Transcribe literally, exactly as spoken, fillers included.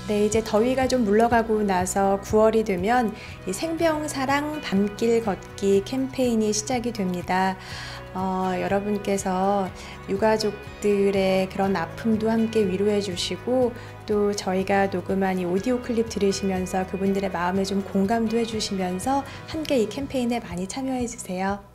네, 이제 더위가 좀 물러가고 나서 구월이 되면 이 생병사랑 밤길 걷기 캠페인이 시작이 됩니다. 어, 여러분께서 유가족들의 그런 아픔도 함께 위로해 주시고 또 저희가 녹음한 이 오디오 클립 들으시면서 그분들의 마음에 좀 공감도 해 주시면서 함께 이 캠페인에 많이 참여해 주세요.